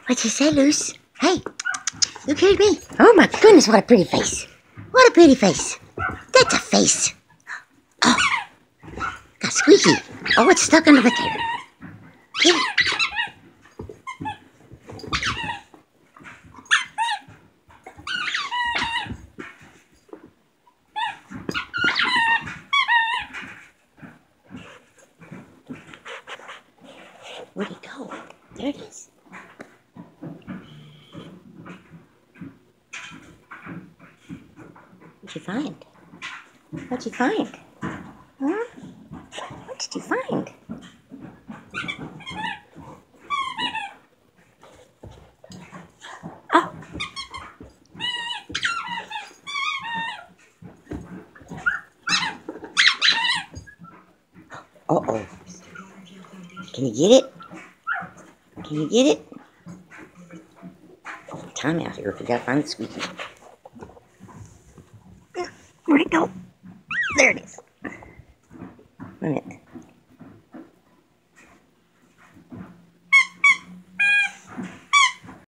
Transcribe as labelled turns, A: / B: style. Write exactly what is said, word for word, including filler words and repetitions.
A: What'd you say, Luce? Hey, look here at me. Oh my goodness, what a pretty face. What a pretty face. That's a face. Oh, got squeaky. Oh, it's stuck under the table. Get it. Where'd it go? There it is. What'd you find? What'd you find? Huh? What did you find? Oh. Uh-oh. Can you get it? Can you get it? Oh, time out here. We gotta find the squeaky. Where'd it go? There it is. Wait a minute.